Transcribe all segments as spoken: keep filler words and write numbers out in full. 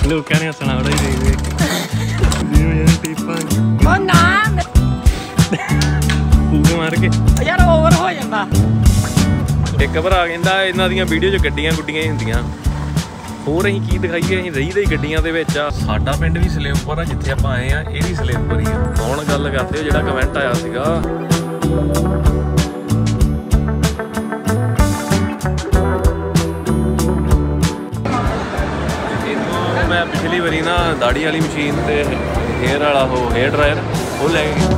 ਲੋਕਾਂ ਨੇ ਹੱਸਣਾ ਬੜਾ ਹੀ ਦੇਖ ਦੇਖ ਕੇ ਟੀਪਾਂ ਉਹ ਨਾ ਫੂਕ ਮਾਰ ਕੇ ਯਾਰ ਓਵਰ ਹੋ ਜਾਂਦਾ। ਇੱਕ ਭਰਾ ਕਹਿੰਦਾ ਇਹਨਾਂ ਦੀਆਂ ਵੀਡੀਓ 'ਚ ਗੱਡੀਆਂ ਗੁੱਡੀਆਂ ਹੀ ਹੁੰਦੀਆਂ, ਹੋਰ ਅਸੀਂ ਕੀ ਦਿਖਾਈਏ, ਅਸੀਂ ਰਹੀਦੇ ਹੀ ਗੱਡੀਆਂ ਦੇ ਵਿੱਚ ਆ। ਸਾਡਾ ਪਿੰਡ ਵੀ ਸਲੇਮਪੁਰ ਆ, ਜਿੱਥੇ ਆਪਾਂ ਆਏ ਆ ਇਹ ਵੀ ਸਲੇਮਪੁਰ ਹੀ ਆ। ਹੁਣ ਗੱਲ ਕਰਦੇ ਹੋ ਜਿਹੜਾ ਕਮੈਂਟ ਆਇਆ ਸੀਗਾ, ਇਹਨੂੰ ਮੈਂ ਪਿਛਲੀ ਵਾਰੀ ਨਾ ਦਾੜੀ ਵਾਲੀ ਮਸ਼ੀਨ ਤੇ ਹੇਅਰ ਵਾਲਾ ਉਹ ਹੇਅਰ ਡਰਾਇਰ ਉਹ ਲੈ ਕੇ।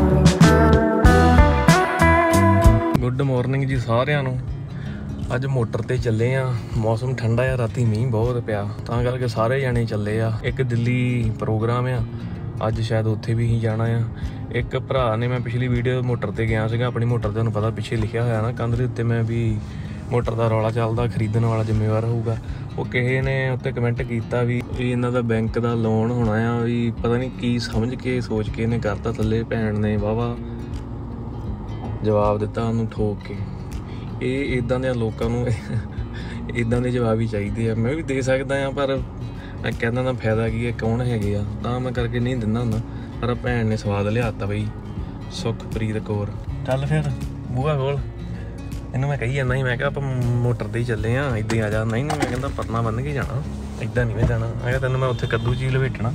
ਗੁੱਡ ਮਾਰਨਿੰਗ ਜੀ ਸਾਰਿਆਂ ਨੂੰ। ਅੱਜ ਮੋਟਰ ਤੇ ਚੱਲੇ ਆ, ਮੌਸਮ ਠੰਡਾ ਆ, ਰਾਤੀ ਮੀਂਹ ਬਹੁਤ ਪਿਆ ਤਾਂ ਕਰਕੇ ਸਾਰੇ ਜਾਣੇ ਚੱਲੇ ਆ। ਇੱਕ ਦਿੱਲੀ ਪ੍ਰੋਗਰਾਮ ਆ ਅੱਜ, ਸ਼ਾਇਦ ਉੱਥੇ ਵੀ ਹੀ ਜਾਣਾ ਆ। ਇੱਕ ਭਰਾ ਨੇ, ਮੈਂ ਪਿਛਲੀ ਵੀਡੀਓ ਮੋਟਰ ਤੇ ਗਿਆ ਸੀਗਾ ਆਪਣੀ ਮੋਟਰ, ਤੁਹਾਨੂੰ ਪਤਾ ਪਿੱਛੇ ਲਿਖਿਆ ਹੋਇਆ ਨਾ ਕੰਧ ਦੇ ਉੱਤੇ ਮੈਂ ਵੀ ਮੋਟਰ ਦਾ ਰੌਲਾ ਚੱਲਦਾ, ਖਰੀਦਣ ਵਾਲਾ ਜ਼ਿੰਮੇਵਾਰ ਹੋਊਗਾ। ਉਹ ਕਿਸੇ ਨੇ ਉੱਤੇ ਕਮੈਂਟ ਕੀਤਾ ਵੀ ਇਹਨਾਂ ਦਾ ਬੈਂਕ ਦਾ ਲੋਨ ਹੋਣਾ ਆ, ਵੀ ਪਤਾ ਨਹੀਂ ਕੀ ਸਮਝ ਕੇ ਸੋਚ ਕੇ ਇਹਨੇ ਕਰਤਾ ਥੱਲੇ। ਭੈਣ ਨੇ ਵਾਹਵਾ ਜਵਾਬ ਦਿੱਤਾ ਉਹਨੂੰ ਠੋਕ ਕੇ। ਇਹ ਇੱਦਾਂ ਦੇ ਲੋਕਾਂ ਨੂੰ ਇੱਦਾਂ ਦੇ ਜਵਾਬ ਹੀ ਚਾਹੀਦੇ ਆ। ਮੈਂ ਵੀ ਦੇ ਸਕਦਾ ਹਾਂ ਪਰ ਮੈਂ ਕਹਿੰਦਾ ਨਾ ਫਾਇਦਾ ਕੀ ਹੈ, ਕੌਣ ਹੈਗੇ ਆ, ਤਾਂ ਮੈਂ ਕਰਕੇ ਨਹੀਂ ਦਿੰਦਾ ਹੁੰਦਾ। ਪਰ ਭੈਣ ਨੇ ਸਵਾਦ ਲਿਆਤਾ ਬਈ, ਸੁਖਪ੍ਰੀਤ ਕੌਰ। ਚੱਲ ਫਿਰ ਬੂਹਾ ਖੋਲ। ਇਹਨੂੰ ਮੈਂ ਕਹੀ ਜਾਂਦਾ ਸੀ, ਮੈਂ ਕਿਹਾ ਆਪਾਂ ਮੋਟਰ 'ਤੇ ਹੀ ਚੱਲੇ ਹਾਂ, ਇੱਦਾਂ ਹੀ ਆ ਜਾ। ਨਹੀਂ ਨਹੀਂ ਮੈਂ ਕਹਿੰਦਾ ਪਰਨਾ ਬੰਨ੍ਹ ਕੇ ਜਾਣਾ, ਇੱਦਾਂ ਨਹੀਂ ਮੈਂ ਜਾਣਾ। ਮੈਂ ਕਿਹਾ ਤੈਨੂੰ ਮੈਂ ਉੱਥੇ ਕੱਦੂ ਚੀਜ਼ ਲਪੇਟਣਾ।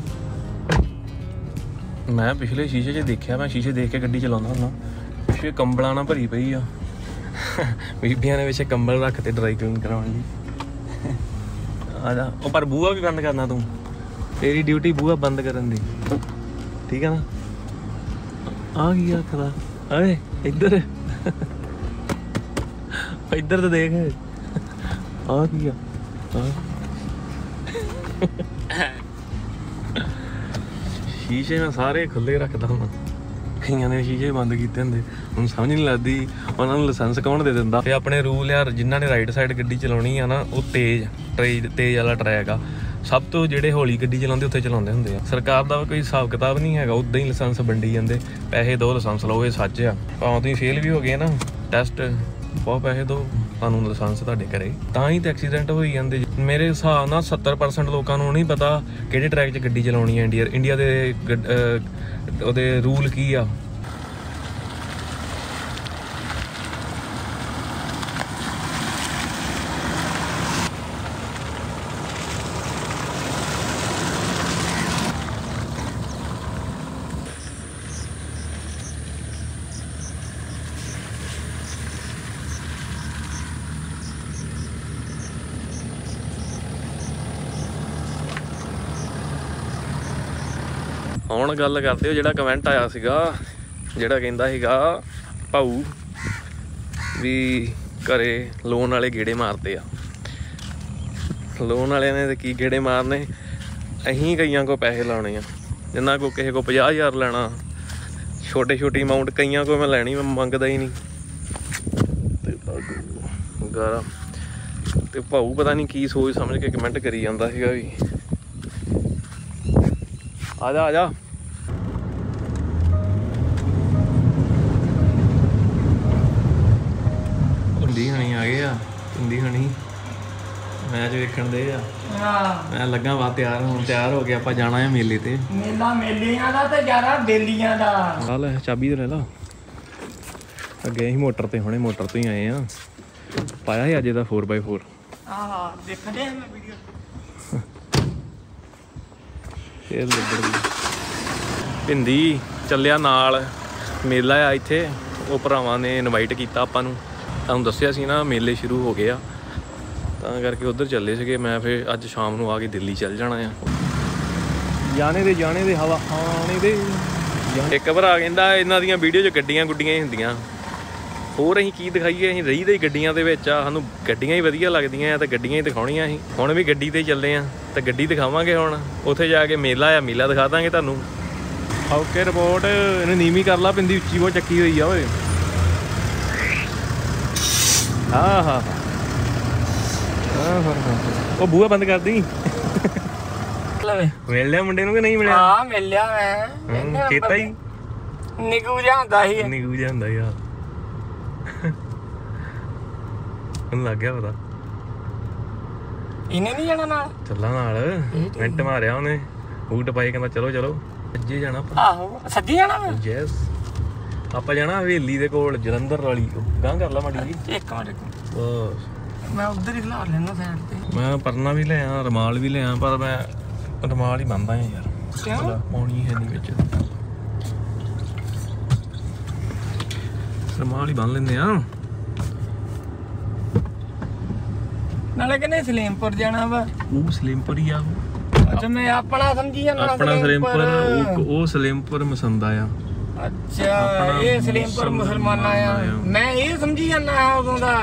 ਮੈਂ ਪਿਛਲੇ ਸ਼ੀਸ਼ੇ 'ਚ ਦੇਖਿਆ, ਮੈਂ ਸ਼ੀਸ਼ੇ ਦੇਖ ਕੇ ਗੱਡੀ ਚਲਾਉਂਦਾ ਹੁੰਦਾ। ਪਿੱਛੇ ਕੰਬਲਾਂ ਨਾਲ ਭਰੀ ਪਈ ਆ, ਬੀਬੀਆਂ ਨੇ ਵਿੱਚ ਕੰਬਲ ਰੱਖ ਤੇ ਡਰਾਈ ਕਲੀਨ ਕਰਾਉਣ ਲਈ। ਆ ਜਾ। ਉਹ ਪਰ ਬੂਹਾ ਵੀ ਬੰਦ ਕਰਨਾ ਤੂੰ, ਤੇਰੀ ਡਿਊਟੀ ਬੂਹਾ ਬੰਦ ਕਰਨ ਦੀ, ਠੀਕ ਆ ਨਾ। ਆ ਕੀ ਆਖਦਾ ਓਏ, ਇੱਧਰ ਇੱਧਰ ਤਾਂ ਦੇਖ। ਆ ਕੀ ਆ, ਸ਼ੀਸ਼ੇ ਮੈਂ ਸਾਰੇ ਖੁੱਲੇ ਰੱਖਦਾ ਹੁੰਦਾ, ਕਈਆਂ ਨੇ ਸ਼ੀਸ਼ੇ ਬੰਦ ਕੀਤੇ ਹੁੰਦੇ। ਹੁਣ ਸਮਝ ਨਹੀਂ ਲੱਗਦੀ ਉਹਨਾਂ ਨੂੰ ਲਾਇਸੈਂਸ ਕੌਣ ਦੇ ਦਿੰਦਾ। ਤੇ ਆਪਣੇ ਰੂਲ ਯਾਰ, ਜਿਨ੍ਹਾਂ ਨੇ ਰਾਈਟ ਸਾਈਡ ਗੱਡੀ ਚਲਾਉਣੀ ਆ ਨਾ, ਉਹ ਤੇਜ਼ ਟਰੇਜ ਤੇਜ਼ ਵਾਲਾ ਟਰੈਕ ਆ। ਸਭ ਤੋਂ ਜਿਹੜੇ ਹੌਲੀ ਗੱਡੀ ਚਲਾਉਂਦੇ ਉੱਥੇ ਚਲਾਉਂਦੇ ਹੁੰਦੇ ਆ। ਸਰਕਾਰ ਦਾ ਕੋਈ ਹਿਸਾਬ ਕਿਤਾਬ ਨਹੀਂ ਹੈਗਾ, ਉੱਦਾਂ ਹੀ ਲਾਇਸੈਂਸ ਵੰਡੀ ਜਾਂਦੇ। ਪੈਸੇ ਦਿਓ ਲਾਇਸੈਂਸ ਲਓ, ਇਹ ਸੱਚ ਆ। ਭਾਵੇਂ ਤੁਸੀਂ ਫੇਲ ਵੀ ਹੋ ਗਏ ਨਾ ਟੈਸਟ, ਬਹੁਤ ਪੈਸੇ ਦਿਓ, ਤੁਹਾਨੂੰ ਲਾਇਸੈਂਸ ਤੁਹਾਡੇ ਘਰੇ, ਤਾਂ ਹੀ ਤਾਂ ਐਕਸੀਡੈਂਟ ਹੋਈ ਜਾਂਦੇ। ਮੇਰੇ ਹਿਸਾਬ ਨਾਲ ਸੱਤਰ ਪਰਸੈਂਟ ਲੋਕਾਂ ਨੂੰ ਨਹੀਂ ਪਤਾ ਕਿਹੜੇ ਟਰੈਕ 'ਚ ਗੱਡੀ ਚਲਾਉਣੀ ਹੈ। ਇੰਡੀਆ ਇੰਡੀਆ ਦੇ ਉਹਦੇ ਰੂਲ ਕੀ ਆ। ਹੁਣ ਗੱਲ ਕਰਦੇ ਹੋ ਜਿਹੜਾ ਕਮੈਂਟ ਆਇਆ ਸੀਗਾ, ਜਿਹੜਾ ਕਹਿੰਦਾ ਸੀਗਾ ਭਾਊ ਵੀ ਘਰੇ ਲੋਨ ਵਾਲੇ ਗੇੜੇ ਮਾਰਦੇ ਆ। ਲੋਨ ਵਾਲਿਆਂ ਨੇ ਤਾਂ ਕੀ ਗੇੜੇ ਮਾਰਨੇ, ਅਸੀਂ ਕਈਆਂ ਕੋਲ ਪੈਸੇ ਲਾਉਣੇ ਆ, ਜਿੰਨਾ ਕੋਲ ਕਿਸੇ ਕੋਲ ਪੰਜਾਹ ਹਜ਼ਾਰ ਲੈਣਾ, ਛੋਟੇ ਛੋਟੀ ਅਮਾਊਂਟ ਕਈਆਂ ਕੋਲ ਮੈਂ ਲੈਣੀ, ਮੈਂ ਮੰਗਦਾ ਹੀ ਨਹੀਂ। ਤੇ ਗਾਰਾ ਤੇ ਭਾਊ ਪਤਾ ਨਹੀਂ ਕੀ ਸੋਚ ਸਮਝ ਕੇ ਕਮੈਂਟ ਕਰੀ ਜਾਂਦਾ ਸੀਗਾ ਵੀ ਆ ਜਾ ਆ ਜਾ। ਹਿੰਦੀ ਹਣੀ ਆ ਗਏ ਆ, ਹਿੰਦੀ ਹਣੀ ਮੈਚ ਵੇਖਣ ਦੇ ਆ। ਮੈਂ ਲੱਗਾ ਵਾ ਤਿਆਰ ਹੋਣ, ਤਿਆਰ ਹੋ ਕੇ ਆਪਾਂ ਜਾਣਾ ਆ ਮੇਲੇ ਤੇ। ਮੇਲਾ ਮੇਲੀਆਂ ਦਾ ਤੇ ਜ਼ਿਆਦਾ ਬੇਲੀਆਂ ਦਾ। ਆ ਲੈ ਚਾਬੀ ਤੇ ਲੈ ਲਾ। ਅੱਗੇ ਅਸੀਂ ਮੋਟਰ ਤੇ, ਹੁਣੇ ਮੋਟਰ ਤੋਂ ਹੀ ਆਏ ਆ। ਪਾਇਆ ਸੀ ਅੱਜ ਇਹਦਾ ਫੋਰ ਬਾਈ ਫੋਰ। ਆਹ ਦੇਖਦੇ ਆ ਮੈਂ ਵੀਡੀਓ। ਇਹ ਲੱਭੜ ਗਈ ਹਿੰਦੀ ਚੱਲਿਆ ਨਾਲ, ਮੇਲਾ ਆ ਇੱਥੇ। ਉਹ ਭਰਾਵਾਂ ਨੇ ਇਨਵਾਈਟ ਕੀਤਾ ਆਪਾਂ ਨੂੰ, ਤੁਹਾਨੂੰ ਦੱਸਿਆ ਸੀ ਨਾ ਮੇਲੇ ਸ਼ੁਰੂ ਹੋ ਗਏ ਆ, ਤਾਂ ਕਰਕੇ ਉੱਧਰ ਚੱਲੇ ਸੀਗੇ। ਮੈਂ ਫਿਰ ਅੱਜ ਸ਼ਾਮ ਨੂੰ ਆ ਕੇ ਦਿੱਲੀ ਚੱਲ ਜਾਣਾ ਆ। ਜਾਣੇ ਦੇ ਜਾਣੇ ਦੇ ਹਵਾ ਖਾਣੇ ਦੇ। ਇੱਕ ਭਰਾ ਕਹਿੰਦਾ ਇਹਨਾਂ ਦੀਆਂ ਵੀਡੀਓ 'ਚ ਗੱਡੀਆਂ ਗੁੱਡੀਆਂ ਹੀ ਹੁੰਦੀਆਂ, ਹੋਰ ਅਸੀਂ ਕੀ ਦਿਖਾਈਏ, ਅਸੀਂ ਰਹੀਦੇ ਹੀ ਗੱਡੀਆਂ ਦੇ ਵਿੱਚ ਆ। ਸਾਨੂੰ ਗੱਡੀਆਂ ਹੀ ਵਧੀਆ ਲੱਗਦੀਆਂ ਆ, ਤਾਂ ਗੱਡੀਆਂ ਹੀ ਦਿਖਾਉਣੀਆਂ ਅਸੀਂ। ਹੁਣ ਵੀ ਗੱਡੀ 'ਤੇ ਚੱਲੇ ਆ, ਤਾਂ ਗੱਡੀ ਦਿਖਾਵਾਂਗੇ। ਹੁਣ ਉੱਥੇ ਜਾ ਕੇ ਮੇਲਾ ਆ, ਮੇਲਾ ਦਿਖਾ ਦਾਂਗੇ ਤੁਹਾਨੂੰ। Okay report. ਇਹਨੂੰ ਨੀਵੀਂ ਕਰ ਲਾ, ਪਿੰਦੀ ਉੱਚੀ ਬਹੁਤ ਚੱਕੀ ਹੋਈ ਆ ਓਏ। ਹਾਂ ਹਾਂ ਹਾਂ ਉਹ ਬੂਹਾ ਬੰਦ ਕਰ ਦੀ। ਮਿਲ ਲਿਆ ਮੁੰਡੇ ਨੂੰ ਕਿ ਨਹੀਂ ਮਿਲਿਆ? ਹਾਂ ਮਿਲ ਲਿਆ ਮੈਂ, ਚੇਤਾ ਹੀ ਨਿਗੂ ਜਿਹਾ ਹੁੰਦਾ ਸੀ। ਨਿਗੂ ਜਿਹਾ ਹੁੰਦਾ ਯਾਰ, ਉਹਨੂੰ ਲੱਗ ਗਿਆ ਪਤਾ। ਇਹਨੇ ਨਹੀਂ ਜਾਣਾ ਨਾਲ? ਚੱਲਾਂ ਨਾਲ। ਮਿੰਟ ਮਾਰਿਆ ਉਹਨੇ, ਬੂਟ ਪਾਈ, ਕਹਿੰਦਾ ਚਲੋ ਚਲੋ ਅੱਜੇ ਜਾਣਾ ਆਪਾਂ। ਆਹੋ ਸੱਜੇ ਜਾਣਾ ਵਾ? ਯੈਸ, ਆਪਾਂ ਜਾਣਾ ਹਵੇਲੀ ਦੇ ਕੋਲ ਜਲੰਧਰ ਵਾਲੀ। ਗਾਂ ਕਰ ਲਾ ਮਾੜੀ ਜੀ। ਇੱਕ ਮਿੰਟ ਬਸ ਮੈਂ ਉਧਰ ਹੀ ਖਿਲਾ ਲੈਣਾ ਸਾਈਡ ਤੇ। ਮੈਂ ਪਰਨਾ ਵੀ ਲਿਆ, ਰੁਮਾਲ ਵੀ ਲਿਆ, ਪਰ ਮੈਂ ਰੁਮਾਲ ਹੀ ਬੰਨਦਾ ਆ ਯਾਰ। ਕਿਉਂ? ਪਾਉਣੀ ਹੈ ਨਹੀਂ ਵਿੱਚ, ਰੁਮਾਲ ਹੀ ਬੰਨ ਲੈਂਦੇ ਆ। ਨਾਲੇ ਕਹਿੰਦੇ ਸਲੇਮਪੁਰ ਜਾਣਾ ਵਾ। ਉਹ ਸਲੇਮਪੁਰ ਹੀ ਆ। ਅੱਛਾ ਮੈਂ ਆਪਣਾ ਸਮਝੀ ਜਾਂਦਾ। ਆਪਣਾ ਸਲੇਮਪੁਰ, ਉਹ ਉਹ ਸਲੇਮਪੁਰ ਮਸੰਦਾ ਆ। ਅੱਛਾ ਇਹ ਸਲੇਮਪੁਰ ਮੁਸਲਮਾਨਾਂ ਆ, ਮੈਂ ਇਹ ਸਮਝੀ ਜਾਂਦਾ ਉਦੋਂ ਦਾ।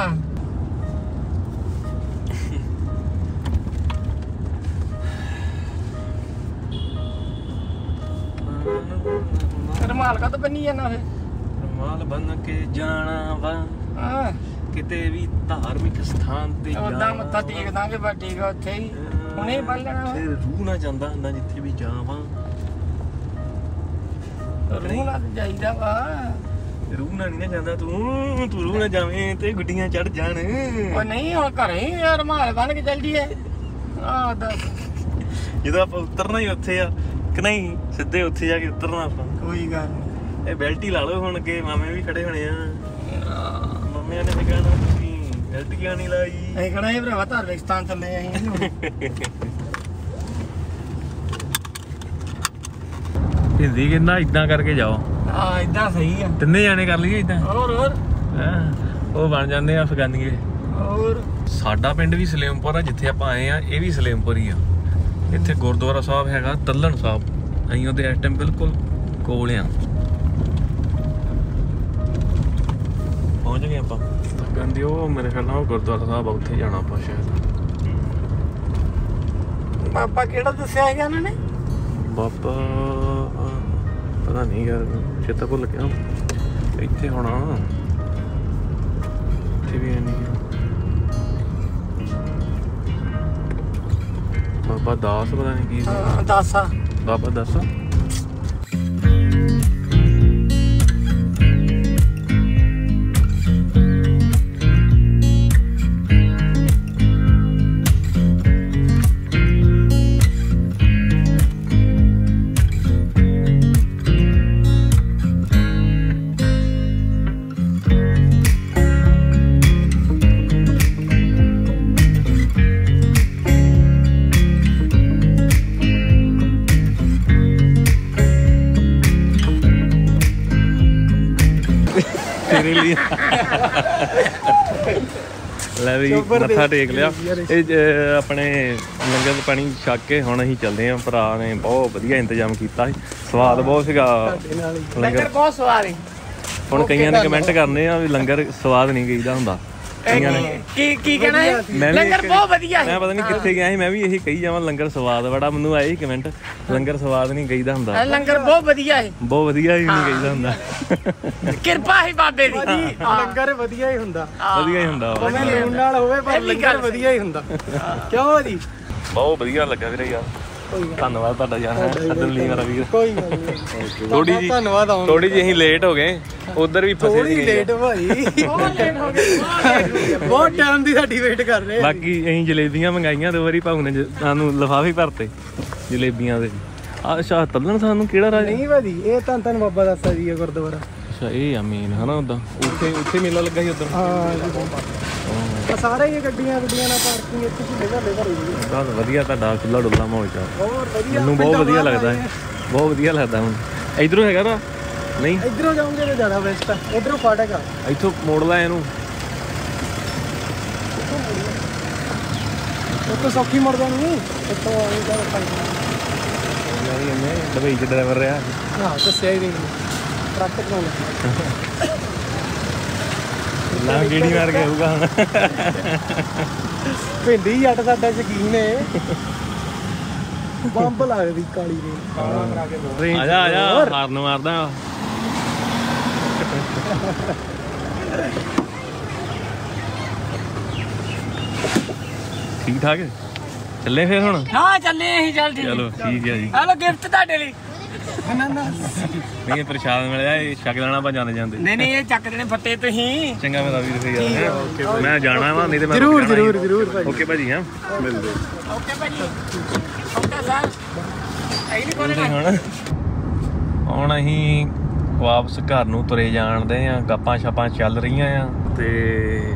ਰਮਾਲ ਕਾ ਤਾਂ ਬੰਨੀ ਜਾਂਦਾ ਫੇ? ਰੁਮਾਲ ਬੰਨ ਕੇ ਜਾਣਾ ਵਾ ਹਾਂ ਕਿਤੇ ਵੀ ਧਾਰਮਿਕ ਸਥਾਨ ਤੇ ਉਦਾਂ ਮੱਥਾ ਟੇਕ ਦਾਂਗੇ, ਬਸ ਠੀਕ ਆ ਉੱਥੇ ਹੀ ਹੁਣੇ ਬੰਨ ਲੈਣਾ ਵਾ। ਫਿਰ ਰੂਹ ਨਾ ਜਾਂਦਾ ਹੁੰਦਾ ਜਿੱਥੇ ਵੀ ਜਾਵਾਂ। ਰੂਹ ਨਾਲ ਜਾਈਦਾ ਵਾ। ਰੂਹ ਨਾ ਨਹੀਂ ਜਾਂਦਾ, ਤੂੰ ਤੂੰ ਰੂਹ ਨਾ ਜਾਵੇਂ ਤੇ ਗੁੱਡੀਆਂ ਚੜ ਜਾਣ। ਉਹ ਨਹੀਂ ਹੁਣ ਘਰੇ ਹੀ ਰਮਾਲ ਬੰਨ ਕੇ ਚੱਲ ਜੀਏ। ਆਹ ਦੱਸ ਜਦੋਂ ਆਪਾਂ ਉਤਰਨਾ ਹੀ ਉੱਥੇ ਆ ਕਿ ਨਹੀਂ, ਸਿੱਧੇ ਉੱਥੇ ਜਾ ਕੇ ਉਤਰਨਾ ਆਪਾਂ। ਕੋਈ ਗੱਲ ਨਹੀਂ। ਇਹ ਬੈਲਟ ਹੀ ਲਾ ਲਓ ਹੁਣ, ਕੇ ਮਾਮੇ ਵੀ ਖੜੇ ਹੋਣੇ ਆ। ਮਾਮਿਆਂ ਨੇ ਵੀ ਕਹਿਣਾ ਤੁਸੀਂ ਬੈਲਟ ਕਿਉਂ ਨਹੀਂ ਲਾਈ। ਅਸੀਂ ਕਹਣਾ ਇਹ ਭਰਾਵਾ ਧਾਰਮਿਕ ਸਥਾਨ ਚੱਲੇ ਅਸੀਂ। ਹਿੰਦੀ ਕਹਿੰਦਾ ਇਦਾਂ ਕਰਕੇ ਜਾਓ। ਆ ਇਦਾਂ ਸਹੀ ਆ। ਤਿੰਨੇ ਜਾਣੇ ਕਰ ਲਈਏ ਇਦਾਂ। ਹੋਰ ਹੋਰ ਉਹ ਬਣ ਜਾਂਦੇ ਆ ਅਫਗਾਨੀਏ। ਹੋਰ ਸਾਡਾ ਪਿੰਡ ਵੀ ਸਲੇਮਪੁਰ ਆ, ਜਿੱਥੇ ਆਪਾਂ ਆਏ ਆ ਇਹ ਵੀ ਸਲੇਮਪੁਰ ਹੀ ਆ। ਇੱਥੇ ਗੁਰਦੁਆਰਾ ਸਾਹਿਬ ਹੈਗਾ ਤੱਲਣ ਸਾਹਿਬ, ਅਸੀਂ ਉਹਦੇ ਇਸ ਟਾਈਮ ਬਿਲਕੁਲ ਕੋਲ ਆ। ਪਹੁੰਚ ਗਏ ਆਪਾਂ। ਕਹਿੰਦੇ ਉਹ ਮੇਰੇ ਖਿਆਲ ਨਾਲ ਉਹ ਗੁਰਦੁਆਰਾ ਸਾਹਿਬ ਆ, ਉੱਥੇ ਜਾਣਾ ਆਪਾਂ ਸ਼ਾਇਦ। ਬਾਬਾ ਕਿਹੜਾ ਦੱਸਿਆ ਹੈਗਾ ਉਹਨਾਂ ਨੇ? ਬਾਬਾ ਪਤਾ ਨਹੀਂ ਯਾਰ, ਚੇਤਾ ਭੁੱਲ ਗਿਆ। ਇੱਥੇ ਹੋਣਾ, ਇੱਥੇ ਵੀ ਨਹੀਂ। ਬਾਬਾ ਦਾਸ ਪਤਾ ਨਹੀਂ ਕੀ। ਹਾਂ ਦੱਸ ਆ। ਬਾਬਾ ਦਾਸ। ਤੇਰੇ ਲਈ ਲੈ ਵੀ ਮੱਥਾ ਟੇਕ ਲਿਆ। ਇਹ ਆਪਣੇ ਲੰਗਰ ਪਾਣੀ ਛਕ ਕੇ ਹੁਣ ਅਸੀਂ ਚੱਲਦੇ ਹਾਂ। ਭਰਾ ਨੇ ਬਹੁਤ ਵਧੀਆ ਇੰਤਜ਼ਾਮ ਕੀਤਾ ਸੀ, ਸਵਾਦ ਬਹੁਤ ਸੀਗਾ ਲੰਗਰ ਬਹੁਤ ਸਵਾਦ ਹੈ। ਹੁਣ ਕਈਆਂ ਨੇ ਕਮੈਂਟ ਕਰਨੇ ਆ ਵੀ ਲੰਗਰ ਸਵਾਦ ਨਹੀਂ ਗਈਦਾ ਹੁੰਦਾ। ਕੀ ਕੀ ਕਹਿਣਾ ਹੈ? ਲੰਗਰ ਬਹੁਤ ਵਧੀਆ ਹੈ। ਮੈਂ ਪਤਾ ਨਹੀਂ ਕਿੱਥੇ ਗਿਆ ਸੀ, ਮੈਂ ਵੀ ਇਹੀ ਕਹੀ ਜਾਵਾਂ ਲੰਗਰ ਸਵਾਦ ਬੜਾ। ਮੈਨੂੰ ਆਏ ਸੀ ਕਮੈਂਟ, ਲੰਗਰ ਸਵਾਦ ਨਹੀਂ ਗਈਦਾ ਹੁੰਦਾ। ਲੰਗਰ ਬਹੁਤ ਵਧੀਆ ਹੈ, ਬਹੁਤ ਵਧੀਆ ਹੀ ਨਹੀਂ ਕਹੀਦਾ ਹੁੰਦਾ। ਕਿਰਪਾ ਹੈ ਬਾਬੇ ਦੀ। ਲੰਗਰ ਵਧੀਆ ਹੀ ਹੁੰਦਾ, ਵਧੀਆ ਹੀ ਹੁੰਦਾ। ਭਾਵੇਂ ਲੂਣ ਨਾਲ ਹੋਵੇ ਪਰ ਲੰਗਰ ਵਧੀਆ ਹੀ ਹੁੰਦਾ। ਕਿਉਂ ਜੀ? ਬਹੁਤ ਵਧੀਆ ਲੱਗਾ ਵੀਰੇ ਯਾਰ, ਧੰਨਵਾਦ ਤੁਹਾਡਾ ਯਾਰ। ਅਦਲੀ ਮੇਰਾ ਵੀਰ। ਕੋਈ ਗੱਲ ਨਹੀਂ, ਥੋੜੀ ਜੀ ਧੰਨਵਾਦ। ਥੋੜੀ ਜੀ ਅਸੀਂ ਲੇਟ ਹੋ ਗਏ, ਉਧਰ ਵੀ ਫਸੇ ਸੀ। ਲੇਟ ਭਾਈ, ਬਹੁਤ ਲੇਟ ਹੋ ਗਏ। ਬਹੁਤ ਟਾਈਮ ਦੀ ਸਾਡੀ ਵੇਟ ਕਰ ਰਹੇ ਆ। ਬਾਕੀ ਅਸੀਂ ਜਲੇਬੀਆਂ ਮੰਗਾਈਆਂ, ਦੋ ਵਾਰੀ ਭਾਊ ਨੇ ਸਾਨੂੰ ਲਿਫਾਫੇ ਭਰਤੇ ਜਲੇਬੀਆਂ ਦੇ। ਆ ਅੱਛਾ ਤੱਲਣ ਸਾਨੂੰ ਕਿਹੜਾ ਰਾਜ? ਨਹੀਂ ਭਾਜੀ, ਇਹ ਤਾਂ ਧੰਨ ਬਾਬਾ ਦੱਸਦਾ ਜੀ ਗੁਰਦੁਆਰਾ। ਅੱਛਾ ਇਹ ਆ ਮੇਨ ਹਨਾ। ਉਦਾਂ ਉੱਥੇ ਉੱਥੇ ਮੇਲਾ ਲੱਗਾ ਸੀ ਉਧਰ। ਹਾਂ ਸਾਰੇ ਹੀ ਗੱਡੀਆਂ ਗੱਡੀਆਂ ਨਾਲ ਪਾਰਕਿੰਗ ਇੱਥੇ ਝੁੱਲੇ ਝਾਲੇ ਭਰੇ ਜੀ। ਬਹੁਤ ਵਧੀਆ ਤੁਹਾਡਾ ਖੁੱਲਾ ਡੁੱਲਾ ਮਾਹੌਲ ਚ। ਬਹੁਤ ਵਧੀਆ, ਮੈਨੂੰ ਬਹੁਤ ਵਧੀਆ ਲੱਗਦਾ ਹੈ, ਬਹੁਤ ਵਧੀਆ ਲੱਗਦਾ। ਹੁਣ ਇਧਰੋਂ ਹੈਗਾ ਨਾ? ਨਹੀਂ ਇਧਰੋਂ ਜਾਓਗੇ ਤਾਂ ਜ਼ਿਆਦਾ ਬੈਸਟ ਆ। ਇਧਰੋਂ ਫਾਟਕ ਆ, ਇੱਥੋਂ ਮੋੜ ਲਾ ਇਹਨੂੰ। ਉੱਥੋਂ ਸੌਖੀ ਮੁੜਦਾ ਨਹੀਂ, ਇੱਥੋਂ ਆਉਂਦਾ ਯਾਰੀ ਇਹਨੇ ਦੁਬਈ ਚ ਡਰਾਈਵਰ ਰਿਹਾ। ਹਾਂ ਦੱਸਿਆ ਹੀ ਨਹੀਂ, ਟਰੱਕ ਚਲਾਉਂਦਾ। ਨਾ ਗੇੜੀ ਮਾਰ ਕੇ ਆਊਗਾ ਹੁਣ। ਭਿੰਡੀ ਜੱਟ ਸਾਡਾ ਸ਼ਕੀਨ ਏ। ਬੰਬ ਲੱਗਦੀ ਕਾਲੀ ਨੇ ਕਾਲਾ ਕਰਾ ਕੇ। ਆ ਜਾ ਆ ਜਾ, ਹਾਰਨ ਮਾਰਦਾ। ਠੀਕ ਠਾਕ ਚੱਲੇ ਫਿਰ ਹੁਣ? ਹਾਂ ਚੱਲੇ ਅਸੀਂ। ਚੱਲ ਠੀਕ। ਚਲੋ ਠੀਕ ਹੈ ਜੀ। ਹਲੋ ਗਿਫਟ ਤੁਹਾਡੇ ਲਈ। ਨਹੀਂ ਪ੍ਰਸ਼ਾਦ ਮਿਲਿਆ ਇਹ ਛਕ ਲੈਣਾ ਆਪਾਂ ਜਾਂਦੇ ਜਾਂਦੇ। ਨਹੀਂ ਨਹੀਂ ਇਹ ਚੱਕ ਦੇਣੇ ਫੱਟੇ ਤੁਸੀਂ। ਚੰਗਾ ਮੇਰਾ ਵੀਰ ਫਿਰ ਯਾਰ ਓਕੇ ਮੈਂ ਜਾਣਾ ਵਾ ਨਹੀਂ ਤੇ ਮੈਂ ਜ਼ਰੂਰ ਜ਼ਰੂਰ ਜ਼ਰੂਰ ਭਾਜੀ। ਓਕੇ ਭਾਜੀ ਹਾਂ ਮਿਲਦੇ ਓਕੇ ਭਾਜੀ ਓਕੇ ਸਰ ਆਈ ਨਹੀਂ ਕੋਲੇ ਹੁਣ ਹੁਣ ਅਸੀਂ ਵਾਪਸ ਘਰ ਨੂੰ ਤੁਰੇ ਜਾਣਦੇ ਆ। ਗੱਪਾਂ ਛਾਪਾਂ ਚੱਲ ਰਹੀਆਂ ਆ ਤੇ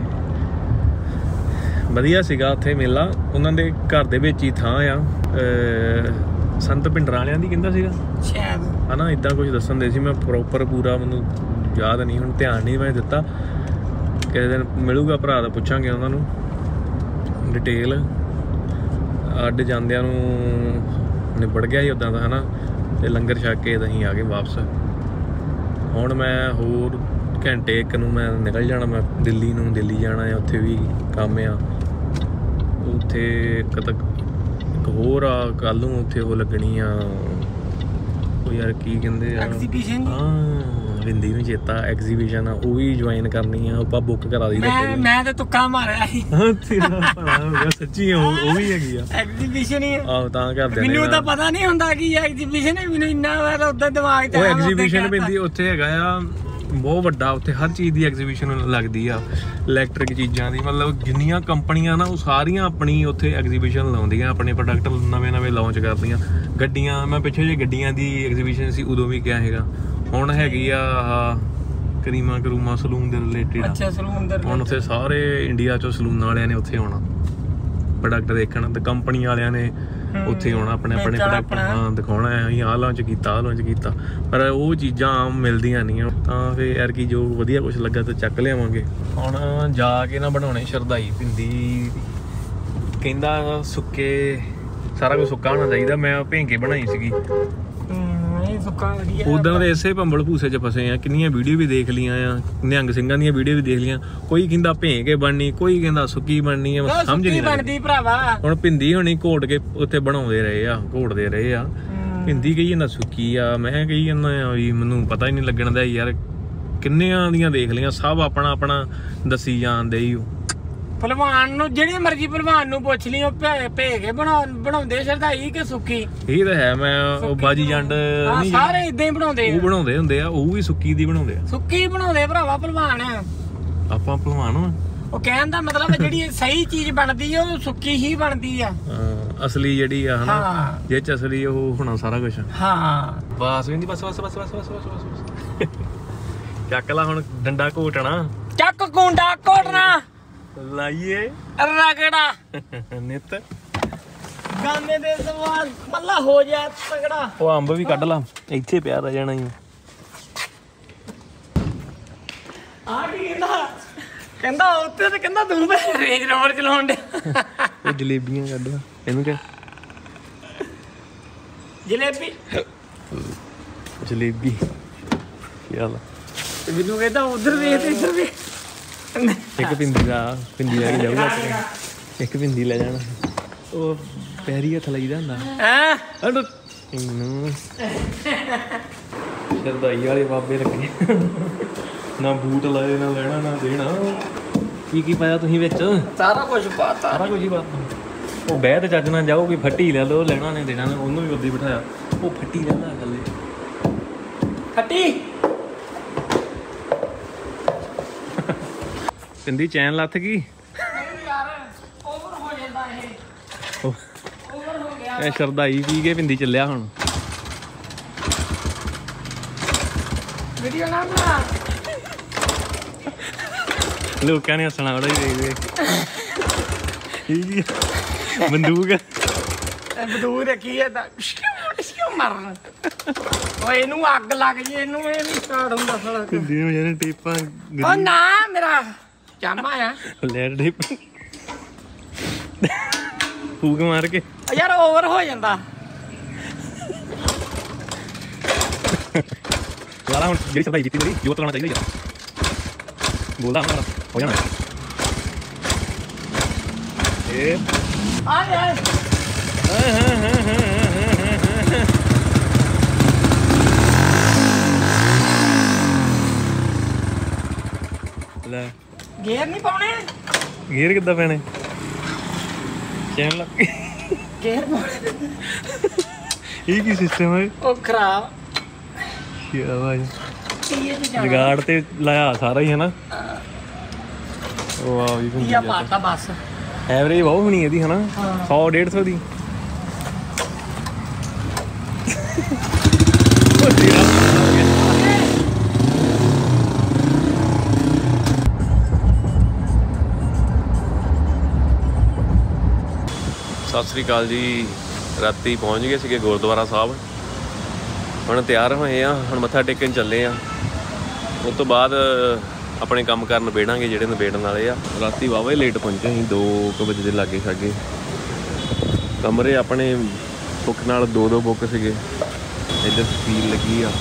ਵਧੀਆ ਸੀਗਾ ਉੱਥੇ ਮੇਲਾ। ਉਹਨਾਂ ਦੇ ਘਰ ਦੇ ਵਿੱਚ ਹੀ ਥਾਂ ਆ ਸੰਤ ਭਿੰਡਰਾਂ ਵਾਲਿਆਂ ਦੀ ਕਹਿੰਦਾ ਸੀਗਾ ਸ਼ਾਇਦ ਹਨਾ ਇੱਦਾਂ ਕੁਝ ਦੱਸਣ ਦੇ ਸੀ। ਮੈਂ ਪ੍ਰੋਪਰ ਪੂਰਾ ਮੈਨੂੰ ਯਾਦ ਨਹੀਂ ਹੁਣ ਧਿਆਨ ਨਹੀਂ ਮੈਂ ਦਿੱਤਾ। ਕਿਸੇ ਦਿਨ ਮਿਲੂਗਾ ਭਰਾ ਦਾ ਪੁੱਛਾਂਗੇ ਉਹਨਾਂ ਨੂੰ ਡਿਟੇਲ। ਅੱਡ ਜਾਂਦਿਆਂ ਨੂੰ ਨਿਬੜ ਗਿਆ ਸੀ ਉੱਦਾਂ ਦਾ ਹਨਾ ਤੇ ਲੰਗਰ ਛਕ ਕੇ ਅਸੀਂ ਆ ਗਏ ਵਾਪਸ। ਹੁਣ ਮੈਂ ਹੋਰ ਘੰਟੇ ਇੱਕ ਨੂੰ ਮੈਂ ਨਿਕਲ ਜਾਣਾ ਮੈਂ ਦਿੱਲੀ ਨੂੰ। ਦਿੱਲੀ ਜਾਣਾ ਆ ਉੱਥੇ ਵੀ ਕੰਮ ਆ ਉੱਥੇ ਇੱਕ ਤੱਕ ਇੱਕ ਹੋਰ ਆ ਕੱਲ ਨੂੰ ਉੱਥੇ ਉਹ ਲੱਗਣੀ ਆ ਉਹ ਯਾਰ ਕੀ ਕਹਿੰਦੇ ਆ ਐਗਜ਼ੀਬਿਸ਼ਨ। ਹਾਂ ਹਿੰਦੀ ਨੂੰ ਚੇਤਾ ਐਗਜ਼ੀਬਿਸ਼ਨ ਆ ਉਹ ਵੀ ਜੁਆਇਨ ਕਰਨੀ ਆ। ਆਪਾਂ ਬੁੱਕ ਕਰਾ ਦੀ ਮੈਂ ਮੈਂ ਤਾਂ ਤੁੱਕਾ ਮਾਰਿਆ ਸੀ। ਤੇਰਾ ਭਲਾ ਹੋ ਗਿਆ ਸੱਚੀ ਉਹ ਵੀ ਹੈਗੀ ਆ ਐਗਜ਼ੀਬਿਸ਼ਨ ਹੀ ਆਹ ਤਾਂ ਕਰਦੇ ਨੇ। ਮੈਨੂੰ ਤਾਂ ਪਤਾ ਨਹੀਂ ਹੁੰਦਾ ਕੀ ਐਗਜ਼ੀਬਿਸ਼ਨ ਹੈ। ਮੈਨੂੰ ਇੰਨਾ ਵਾਰ ਉਦਾਂ ਦਿਮਾਗ 'ਚ ਉਹ ਐਗਜ਼ੀਬਿਸ਼ਨ ਪੈਂਦੀ ਉੱਥੇ ਹੈਗਾ ਆ ਬਹੁਤ ਵੱਡਾ। ਉੱਥੇ ਹਰ ਚੀਜ਼ ਦੀ ਐਗਜ਼ੀਬਿਸ਼ਨ ਲੱਗਦੀ ਆ ਇਲੈਕਟ੍ਰਿਕ ਚੀਜ਼ਾਂ ਦੀ। ਮਤਲਬ ਜਿੰਨੀਆਂ ਕੰਪਨੀਆਂ ਨਾ ਉਹ ਸਾਰੀਆਂ ਆਪਣੀ ਉੱਥੇ ਐਗਜ਼ੀਬਿਸ਼ਨ ਲਾਉਂਦੀਆਂ ਆਪਣੇ ਪ੍ਰੋਡਕਟ ਨਵੇਂ ਨਵੇਂ ਲਾਂਚ ਕਰਦੀਆਂ। ਗੱਡੀਆਂ ਮੈਂ ਪਿੱਛੇ ਜੇ ਗੱਡੀਆਂ ਦੀ ਐਗਜ਼ੀਬਿਸ਼ਨ ਸੀ ਉਦੋਂ ਵੀ ਕਿਹਾ ਹੈਗਾ। ਹੁਣ ਹੈਗੀ ਆ ਕਰੀਮਾ ਕਰੂਮਾ ਸਲੂਨ ਦੇ ਰਿਲੇਟਿਡ। ਅੱਛਾ ਸਲੂਨ ਦੇ ਹੁਣ ਉੱਥੇ ਸਾਰੇ ਇੰਡੀਆ ਚੋਂ ਸਲੂਨ ਵਾਲਿਆਂ ਨੇ ਉੱਥੇ ਆਉਣਾ ਪ੍ਰੋਡਕਟ ਦੇਖਣ ਤੇ ਕੰਪਨੀ ਵਾਲਿਆਂ ਨੇ ਉੱਥੇ ਆਉਣਾ ਆਪਣੇ ਆਪਣੇ ਪ੍ਰੋਡਕਟ ਹਾਂ ਦਿਖਾਉਣਾ ਅਸੀਂ ਆਹ ਲਾਂਚ ਕੀਤਾ ਆਹ ਲਾਂਚ ਕੀਤਾ। ਪਰ ਉਹ ਚੀਜ਼ਾਂ ਆਮ ਮਿਲਦੀਆਂ ਨਹੀਂ ਤਾਂ ਫਿਰ ਯਾਰ ਕੀ ਜੋ ਵਧੀਆ ਕੁਝ ਲੱਗਾ ਤਾਂ ਚੱਕ ਲਿਆਵਾਂਗੇ। ਹੁਣ ਜਾ ਕੇ ਨਾ ਬਣਾਉਣੇ ਸ਼ਰਦਾਈ ਭਿੰਦੀ ਕਹਿੰਦਾ ਸੁੱਕੇ ਸਾਰਾ ਕੁਝ ਸੁੱਕਾ ਹੋਣਾ ਚਾਹੀਦਾ। ਮੈਂ ਭੇਂਕੇ ਬਣਾਈ ਸੀਗੀ ਇਹ ਸੁੱਕਾ ਵਧੀਆ। ਉਦੋਂ ਦੇ ਇਸੇ ਭੰਬਲ ਭੂਸੇ 'ਚ ਫਸੇ ਆ। ਕਿੰਨੀਆਂ ਵੀਡੀਓ ਵੀ ਦੇਖ ਲੀਆਂ ਆ ਨਿਹੰਗ ਸਿੰਘਾਂ ਦੀਆਂ ਵੀਡੀਓ ਵੀ ਦੇਖ ਲੀਆਂ। ਕੋਈ ਕਹਿੰਦਾ ਭੇਂ ਕੇ ਬਣਨੀ ਕੋਈ ਕਹਿੰਦਾ ਸੁੱਕੀ ਬਣਨੀ ਆ ਸਮਝ ਨਹੀਂ ਬਣਦੀ ਭਰਾਵਾ। ਹੁਣ ਭਿੰਦੀ ਹੋਣੀ ਘੋਟ ਕੇ ਉੱਥੇ ਬਣਾਉਂਦੇ ਰਹੇ ਆ ਘੋਟਦੇ ਰਹੇ ਆ। ਭਿੰਦੀ ਕਹੀ ਜਾਂਦਾ ਸੁੱਕੀ ਆ ਮੈਂ ਕਹੀ ਜਾਂਦਾ ਆ ਵੀ ਮੈਨੂੰ ਪਤਾ ਹੀ ਨਹੀਂ ਲੱਗਣ ਦਾ ਯਾਰ। ਕਿੰਨਿਆਂ ਦੀਆਂ ਦੇਖ ਲੀਆਂ ਸਭ ਆਪਣਾ ਆਪਣਾ ਦੱਸੀ ਜਾਂਦੇ ਹੀ। ਭਲਵਾਨ ਨੂੰ ਜਿਹੜੇ ਮਰਜ਼ੀ ਭਲਵਾਨ ਨੂੰ ਪੁੱਛ ਲਈ ਉਹ ਭੇ ਕੇ ਬਣਾ ਬਣਾਉਂਦੇ ਸ਼ਰਦਾਈ ਕਿ ਸੁੱਕੀ। ਇਹ ਤਾਂ ਹੈ ਮੈਂ ਉਹ ਬਾਜੀ ਜੰਡ ਨਹੀਂ ਸਾਰੇ ਇਦਾਂ ਹੀ ਬਣਾਉਂਦੇ ਉਹ ਬਣਾਉਂਦੇ ਹੁੰਦੇ ਆ ਉਹ ਵੀ ਸੁੱਕੀ ਦੀ ਬਣਾਉਂਦੇ ਆ। ਸੁੱਕੀ ਬਣਾਉਂਦੇ ਭਰਾਵਾ ਭਲਵਾਨ। ਆਪਾਂ ਭਲਵਾਨ ਆ ਉਹ ਕਹਿਣ ਦਾ ਮਤਲਬ ਜਿਹੜੀ ਸਹੀ ਚੀਜ਼ ਬਣਦੀ ਆ ਉਹ ਸੁੱਕੀ ਹੀ ਬਣਦੀ ਆ। ਅਸਲੀ ਜਿਹੜੀ ਆ ਹਨਾ ਜੇ ਚ ਅਸਲੀ ਉਹ ਹੋਣਾ ਸਾਰਾ ਕੁਝ। ਹਾਂ ਬਸ ਕਹਿੰਦੀ ਬਸ ਬਸ ਬਸ ਬਸ ਬਸ ਬਸ ਚੱਕ ਲਾ ਹੁਣ ਡੰਡਾ ਘੋਟਣਾ ਚੱਕ ਕੁੰਡਾ ਘੋਟਣਾ ਲਾਈਏ ਰਗੜਾ ਨਿੱਤ ਗਾਨੇ ਦੇ ਸਵਾਦ ਮੱਲਾ ਹੋ ਜਾ ਤਗੜਾ। ਉਹ ਅੰਬ ਵੀ ਕੱਢ ਲਾ ਇੱਥੇ ਪਿਆ ਰਹਿ ਜਾਣਾ ਹੀ। ਆ ਕੀ ਕਹਿੰਦਾ ਕਹਿੰਦਾ ਉੱਤੇ ਤੇ ਕਹਿੰਦਾ ਤੂੰ ਰੇਂਜ ਰੋਵਰ ਚਲਾਉਣ ਡਿਆ। ਇਹ ਜਲੇਬੀਆਂ ਕੱਢ ਲਾ ਇਹਨੂੰ ਕਿਹਾ ਜਲੇਬੀ ਜਲੇਬੀ ਯਾਰ ਮੈਨੂੰ ਕਹਿੰਦਾ ਉਧਰ ਵੇਖ ਤੇ ਇੱਧਰ ਵੇਖ। ਇੱਕ ਪਿੰਦੀ ਦਾ ਪਿੰਦੀ ਲੈ ਕੇ ਜਾਊਗਾ ਇੱਕ ਪਿੰਦੀ ਲੈ ਜਾਣਾ ਉਹ ਪੈਰੀ ਹੱਥ ਲਾਈਦਾ ਹੁੰਦਾ ਹੈਂ ਇਹਨੂੰ ਸ਼ਰਦਾਈ ਵਾਲੇ ਬਾਬੇ ਲੱਗੇ ਨਾ ਬੂਟ ਲਾਏ ਨਾ ਲੈਣਾ ਨਾ ਦੇਣਾ। ਕੀ ਕੀ ਪਾਇਆ ਤੁਸੀਂ ਵਿੱਚ ਸਾਰਾ ਕੁਝ ਪਾਤਾ ਸਾਰਾ ਕੁਝ ਹੀ ਪਾਤਾ। ਉਹ ਬਹਿ ਤੇ ਚੱਜ ਨਾਲ ਜਾਓ ਕੋਈ ਫੱਟੀ ਲੈ ਲਓ ਲੈਣਾ ਨੇ ਦੇਣਾ ਨੇ ਉਹਨੂੰ ਵੀ ਉੱਦੀ ਬਿਠਾਇਆ ਉਹ ਫੱਟੀ ਰਹਿੰਦਾ ਥੱਲੇ ਫੱਟੀ ਪਿੰਦੀ ਚੈਨ ਲੱਥ ਗਈ। ਯਾਰ ਓਵਰ ਹੋ ਜਾਂਦਾ ਇਹ ਓਵਰ ਹੋ ਗਿਆ। ਇਹ ਸ਼ਰਦਾਈ ਪੀ ਕੇ ਪਿੰਦੀ ਚੱਲਿਆ ਹੁਣ। ਵੀਡੀਓ ਨਾ ਬਣਾ ਲੋਕਾਂ ਨੇ ਹੱਸਣਾ ਬੜਾ ਹੀ ਦੇਖ ਦੇਖ ਬੰਦੂਕ ਬੰਦੂਕ ਰੱਖੀ ਹੈ ਤਾਂ ਮਰਨ ਓਏ ਇਹਨੂੰ ਅੱਗ ਲੱਗ ਜੇ ਇਹਨੂੰ ਇਹ ਨਹੀਂ ਸਟਾਰਟ ਹੁੰਦਾ ਸਾਲਾ। ਪਿੰਦੀ ਨੂੰ ਯਾਰ ਟੇਪਾਂ ਓ ਨਾ ਮੇਰਾ ਚਾਮਾ ਆ ਲੈ ਟੇਪ ਫੂਕ ਮਾਰ ਕੇ ਯਾਰ ਓਵਰ ਹੋ ਜਾਂਦਾ। ਲਾਲਾ ਹੁਣ ਜਿਹੜੀ ਸਦਾਈ ਕੀਤੀ ਮੇਰੀ ਜੋਤ ਲਾਉਣਾ ਚਾਹੀਦਾ ਯਾਰ ਬੋਲਦਾ ਹੁਣ ਹੋ ਜਾਣਾ ਇਹ ਆ ਯਾਰ ਲੈ ਗੇਅਰ ਨਹੀਂ ਪਾਉਣੇ ਗੇਅਰ ਕਿੱਦਾਂ ਪੈਣੇ ਚੈਨ ਲੱਗ ਗੇਅਰ ਪਾਉਣੇ ਇਹ ਕੀ ਸਿਸਟਮ ਹੈ? ਉਹ ਖਰਾਬ ਕੀ ਆਵਾਜ਼ ਇਹ ਤੇ ਜਾਣਾ ਜਗਾੜ ਤੇ ਲਾਇਆ ਸਾਰਾ ਹੀ ਹੈ ਨਾ। ਵਾਹ ਵੀ ਇਹ ਪਾਤਾ ਬਸ ਐਵਰੇਜ ਬਹੁਤ ਹੋਣੀ ਇਹਦੀ ਹਨਾ। ਸੌ ਡੇਢ ਸੌ ਦੀ। ਸਤਿ ਸ੍ਰੀ ਅਕਾਲ ਜੀ। ਰਾਤੀ ਪਹੁੰਚ ਗਏ ਸੀਗੇ ਗੁਰਦੁਆਰਾ ਸਾਹਿਬ। ਹੁਣ ਤਿਆਰ ਹੋਏ ਆ, ਹੁਣ ਮੱਥਾ ਟੇਕਣ ਚੱਲੇ ਆ। ਉਸ ਤੋਂ ਬਾਅਦ ਆਪਣੇ ਕੰਮ ਕਰਨ ਨਿਬੇੜਾਂਗੇ ਜਿਹੜੇ ਨਿਬੇੜਨ ਵਾਲੇ ਆ। ਰਾਤੀ ਵਾਹਵਾ ਹੀ ਲੇਟ ਪਹੁੰਚੇ ਅਸੀਂ, ਦੋ ਕੁ ਵਜੇ ਦੇ ਲਾਗੇ ਛਾਗੇ। ਕਮਰੇ ਆਪਣੇ ਬੁੱਕ ਨਾਲ ਦੋ ਦੋ ਬੁੱਕ ਸੀਗੇ। ਇੱਧਰ ਸਪੀਲ ਲੱਗੀ ਆ।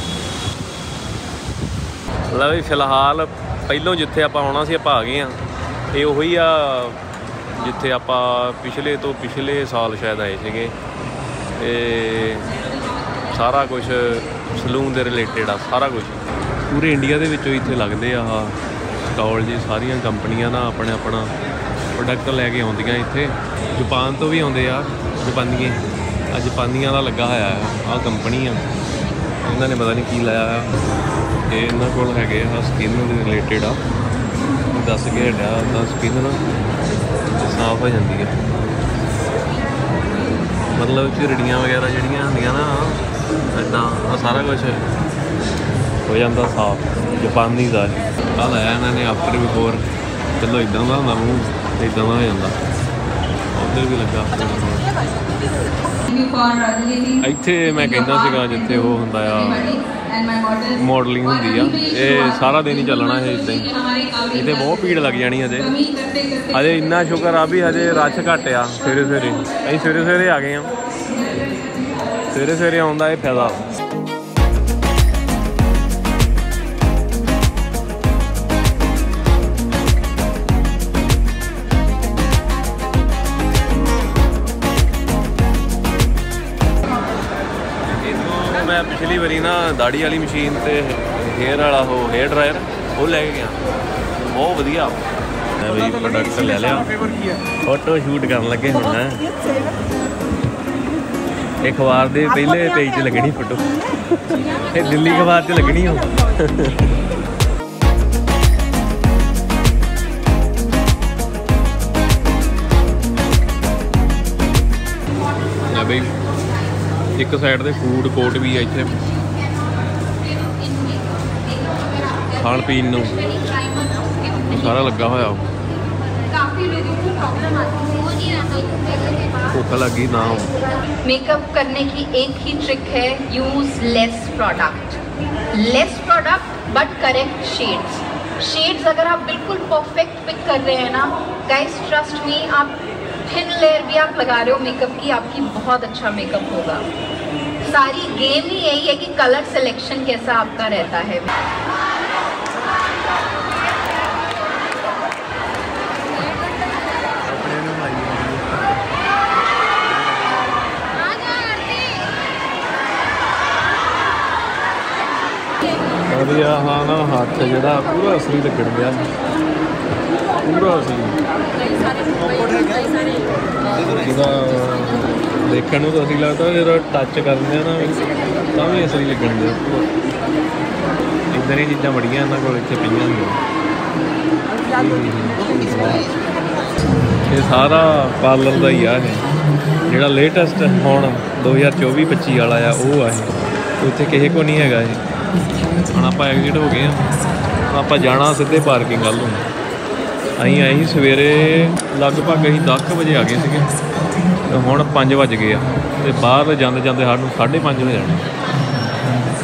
ਮਤਲਬ ਵੀ ਫਿਲਹਾਲ ਪਹਿਲੋਂ ਜਿੱਥੇ ਆਪਾਂ ਆਉਣਾ ਸੀ ਆਪਾਂ ਆ ਗਏ ਆ। ਇਹ ਉਹੀ ਆ ਜਿੱਥੇ ਆਪਾਂ ਪਿਛਲੇ ਤੋਂ ਪਿਛਲੇ ਸਾਲ ਸ਼ਾਇਦ ਆਏ ਸੀਗੇ। ਤੇ ਸਾਰਾ ਕੁਝ ਸਲੂਨ ਦੇ ਰਿਲੇਟਡ ਆ, ਸਾਰਾ ਕੁਝ ਪੂਰੇ ਇੰਡੀਆ ਦੇ ਵਿੱਚੋਂ ਇੱਥੇ ਲੱਗਦੇ ਆ ਆਹ ਸਟਾਲ ਜੀ। ਸਾਰੀਆਂ ਕੰਪਨੀਆਂ ਨਾ ਆਪਣੇ ਆਪਣਾ ਪ੍ਰੋਡਕਟ ਲੈ ਕੇ ਆਉਂਦੀਆਂ ਇੱਥੇ। ਜਾਪਾਨ ਤੋਂ ਵੀ ਆਉਂਦੇ ਆ ਜਾਪਾਨੀਏ। ਆ ਜਾਪਾਨੀਆਂ ਦਾ ਲੱਗਾ ਹੋਇਆ ਆ। ਆਹ ਕੰਪਨੀ ਆ, ਇਹਨਾਂ ਨੇ ਪਤਾ ਨਹੀਂ ਕੀ ਲਾਇਆ ਆ। ਇਹ ਇਹਨਾਂ ਕੋਲ ਹੈਗੇ ਆ ਸਕਿਨ ਦੇ ਰਿਲੇਟਡ ਆ। ਦੱਸ ਕੇ ਹਟਿਆ ਤਾਂ ਸਕਿਨ ਨਾ ਸਾਫ਼ ਹੋ ਜਾਂਦੀ ਹੈ। ਮਤਲਬ ਝਿਰੜੀਆਂ ਵਗੈਰਾ ਜਿਹੜੀਆਂ ਹੁੰਦੀਆਂ ਨਾ ਇੱਦਾਂ ਆ ਸਾਰਾ ਕੁਝ ਹੋ ਜਾਂਦਾ ਸਾਫ਼। ਜਾਪਾਨੀ ਦਾ ਆਹ ਲਾਇਆ ਇਹਨਾਂ ਨੇ ਆਫਟਰ ਬਿਫੋਰ। ਚਲੋ ਇੱਦਾਂ ਦਾ ਹੁੰਦਾ ਮੂੰਹ, ਇੱਦਾਂ ਦਾ ਹੋ ਜਾਂਦਾ। ਉੱਧਰ ਵੀ ਲੱਗਾ। ਇੱਥੇ ਮੈਂ ਕਹਿੰਦਾ ਸੀਗਾ ਜਿੱਥੇ ਉਹ ਹੁੰਦਾ ਆ ਮਾਡਲਿੰਗ ਹੁੰਦੀ ਆ, ਇਹ ਸਾਰਾ ਦਿਨ ਹੀ ਚੱਲਣਾ ਇਹ ਇੱਦਾਂ ਹੀ। ਇੱਥੇ ਬਹੁਤ ਭੀੜ ਲੱਗ ਜਾਣੀ ਹਜੇ। ਹਜੇ ਇੰਨਾ ਸ਼ੁਕਰ ਆ ਵੀ ਹਜੇ ਰਸ਼ ਘੱਟ ਆ। ਸਵੇਰੇ ਸਵੇਰੇ ਅਸੀਂ ਸਵੇਰੇ ਸਵੇਰੇ ਆ ਗਏ ਆ। ਸਵੇਰੇ ਸਵੇਰੇ ਆਉਂਦਾ ਇਹ ਫਾਇਦਾ। ਮੈਂ ਪਿਛਲੀ ਵਾਰੀ ਨਾ ਦਾੜੀ ਵਾਲੀ ਮਸ਼ੀਨ ਤੇ ਹੇਅਰ ਵਾਲਾ ਉਹ ਹੇਅਰ ਡਰਾਇਰ ਉਹ ਲੈ ਕੇ ਗਿਆ। ਬਹੁਤ ਵਧੀਆ। ਮੈਂ ਵੀ ਪ੍ਰੋਡਕਟ ਲੈ ਲਿਆ। ਫੋਟੋ ਸ਼ੂਟ ਕਰਨ ਲੱਗੇ ਹੁਣ। ਹੈ ਇਹ ਅਖਬਾਰ ਦੇ ਪਹਿਲੇ ਪੇਜ 'ਤੇ ਲੱਗਣੀ ਫੋਟੋ। ਇਹ ਦਿੱਲੀ ਅਖਬਾਰ 'ਚ ਲੱਗਣੀ ਹੋ। ਬਈ ਇੱਕ ਸਾਈਡ ਤੇ ਫੂਡ ਕੋਰਟ ਵੀ ਆ ਇੱਥੇ ਖਾਣ ਪੀਣ ਨੂੰ ਸਾਰਾ ਲੱਗਾ ਹੋਇਆ। भूख लगी ना हो। मेकअप करने की एक ही ट्रिक है, use less product. Less product but correct shades. Shades अगर आप बिल्कुल परफेक्ट पिक कर रहे हैं ना गाइस, ट्रस्ट मी, आप थिन लेयर भी आप लगा रहे हो मेकअप की, आपकी बहुत अच्छा मेकअप होगा। सारी गेम ही यही है कि कलर सिलेक्शन कैसा आपका रहता है। ਵਧੀਆ। ਹਾਂ ਨਾ ਹੱਥ ਜਿਹੜਾ ਪੂਰਾ ਅਸਲੀ ਲੱਗਣ ਗਿਆ, ਪੂਰਾ ਅਸਲੀ। ਇਹਦਾ ਦੇਖਣ ਨੂੰ ਤਾਂ ਅਸਲੀ ਲੱਗਦਾ, ਜਦੋਂ ਟੱਚ ਕਰਦੇ ਆ ਨਾ ਤਾਂ ਵੀ ਅਸਲੀ ਲੱਗਣ ਗਿਆ ਪੂਰਾ। ਇੱਦਾਂ ਦੀਆਂ ਚੀਜ਼ਾਂ ਬੜੀਆਂ ਇਹਨਾਂ ਕੋਲ ਇੱਥੇ ਪਈਆਂ ਹੁੰਦੀਆਂ। ਇਹ ਸਾਰਾ ਪਾਰਲਰ ਦਾ ਹੀ ਆ। ਇਹ ਜਿਹੜਾ ਲੇਟੈਸਟ ਹੁਣ ਦੋ ਹਜ਼ਾਰ ਚੌਵੀ ਪੱਚੀ ਵਾਲਾ ਆ ਉਹ ਆ। ਇਹ ਉੱਥੇ ਕਿਸੇ ਕੋ ਨਹੀਂ ਹੈਗਾ। ਇਹ ਹੁਣ ਆਪਾਂ ਐਗਜ਼ਿਟ ਹੋ ਗਏ ਆ। ਹੁਣ ਆਪਾਂ ਜਾਣਾ ਸਿੱਧੇ ਪਾਰਕਿੰਗ ਵੱਲ ਨੂੰ। ਅਸੀਂ ਆਏ ਸੀ ਸਵੇਰੇ ਲਗਭਗ ਅਸੀਂ ਦਸ ਕੁ ਵਜੇ ਆ ਗਏ ਸੀਗੇ ਤੇ ਹੁਣ ਪੰਜ ਵੱਜ ਗਏ ਆ। ਅਤੇ ਬਾਹਰ ਜਾਂਦੇ ਜਾਂਦੇ ਸਾਨੂੰ ਸਾਢੇ ਪੰਜ ਹੋ ਜਾਣਾ।